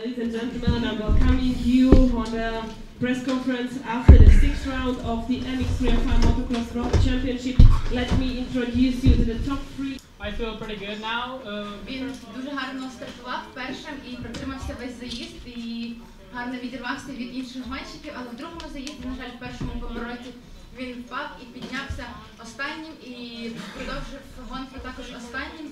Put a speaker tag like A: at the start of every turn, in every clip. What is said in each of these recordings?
A: Ladies and gentlemen, I'm welcoming you on the press conference after the sixth round of the MX305 Motocross Road Championship. Let me introduce you to the top three.
B: I feel pretty good now.
C: Він дуже гарно стартував першим і протримався весь заїзд і гарно відірвався від інших гонщиків, але в другому заїзді, на жаль, в першому повороті він впав і піднявся останнім і продовжив гонку також останнім.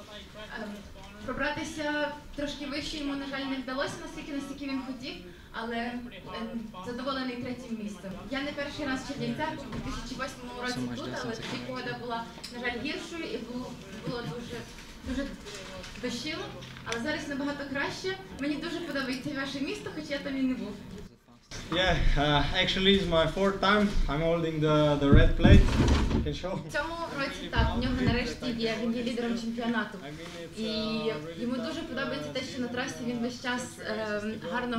C: Пробратися трошки вище йому, на жаль, не вдалося наскільки він хотів, але задоволений третім місцем. Я не перший раз в Чернівцях, у 2008 році тут, але тоді погода була, на жаль, гіршою і було дуже дощило, але зараз набагато краще. Мені дуже подобається ваше місто, хоч я там і не був.
D: Yeah, actually it's my fourth time. I'm holding the red plate. You can show.
C: В цьому році так, в нього нарешті він є лідером чемпіонату. І йому дуже подобається те, що на трасі він весь час гарно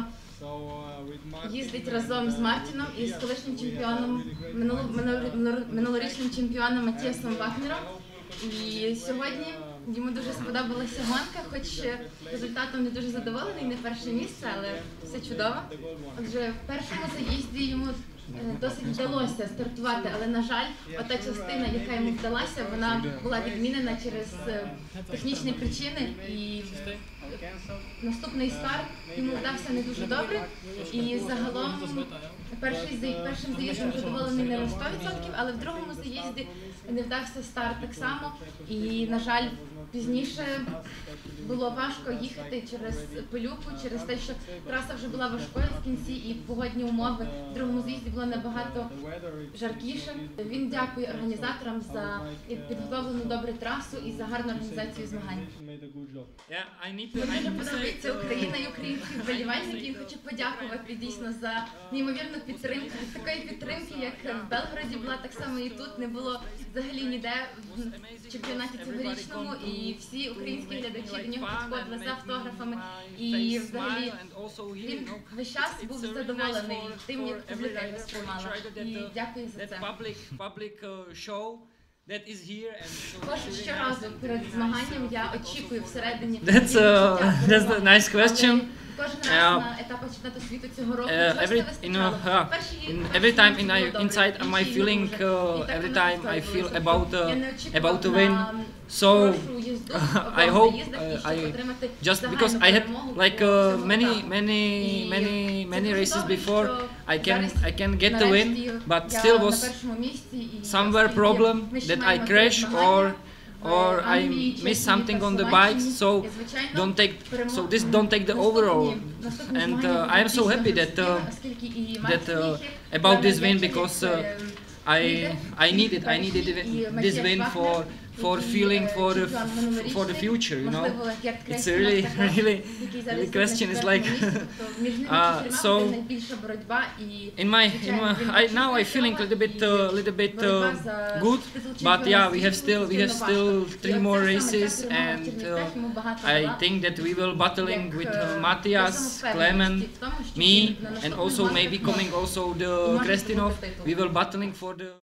C: їздить разом з Мартіном і з колишнім чемпіоном, минулорічним чемпіоном Матіасом Вагнером. І сьогодні йому дуже сподобалася гонка, хоч результатом не дуже задоволений, не перше місце, але все чудово. Отже, в першому заїзді йому досить вдалося стартувати, але, на жаль, ота частина, яка йому вдалася, вона була відмінена через технічні причини, і наступний старт йому вдався не дуже добре, і загалом першим заїздом задоволений не на 100%, але в другому заїзді не вдався старт так само, і, на жаль, пізніше було важко їхати через пилюку, через те, що траса вже була важкою в кінці і погодні умови в другому заїзді було набагато жаркіше. Він дякує організаторам за підготовлену добру трасу і за гарну організацію змагань. Мені дуже подобається Україна і українські вболівальники. Я хочу подякувати дійсно за неймовірну підтримку. Такої підтримки, як в Белгороді була, так само і тут не було взагалі ніде в чемпіонаті цьогорічному. І всі українські глядачі до нього підходили за автографами. І взагалі він весь час був задоволений тим, як публіка його сприймала. І дякую за це. Кожен щоразу перед змаганням я очікую всередині.
B: That's a nice question.
C: Кожен раз на етапах чемпіонату світу цього року.
B: Every time inside my feeling, every time I feel about to win. So I hope just because I had like many races before, I can get the win, but still was somewhere problem that I crash or I miss something on the bikes, so don't take the overall. And I am so happy that about this win, because I needed this win for feeling for the future, you know. It's a really question is like so now I feeling a little bit good, but yeah, we have still 3 more races, and I think that we will battling with Matthias, Clement, me, and also maybe coming also the Krestinov. We will battling for the